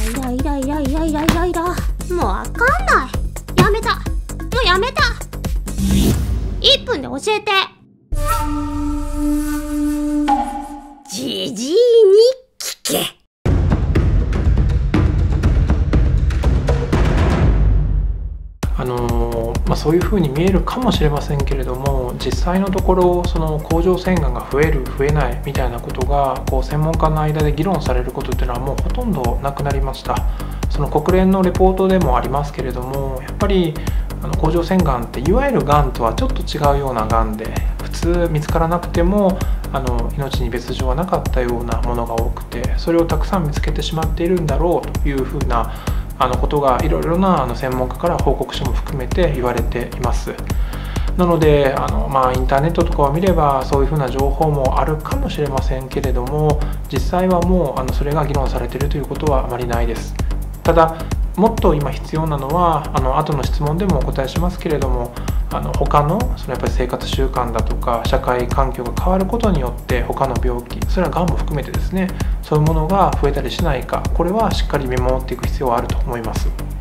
イライライライライライラ。もうわかんない。やめた。もうやめた。1分で教えて。じじいに聞け。 そういうふうに見えるかもしれませんけれども、実際のところその甲状腺がんが増える増えないみたいなことが専門家の間で議論されることっていうのはもうほとんどなくなりました。その国連のレポートでもありますけれども、やっぱり甲状腺がんっていわゆるがんとはちょっと違うようながんで、普通見つからなくても命に別状はなかったようなものが多くて、それをたくさん見つけてしまっているんだろうというふうなことがいろいろな専門家から報告書も含めて言われています。なのでインターネットとかを見ればそういうふうな情報もあるかもしれませんけれども、実際はもうそれが議論されているということはあまりないです。ただもっと今必要なのは後の質問でもお答えしますけれども、他のやっぱり生活習慣だとか社会環境が変わることによって他の病気、それはがんも含めてですね、そういうものが増えたりしないか、これはしっかり見守っていく必要はあると思います。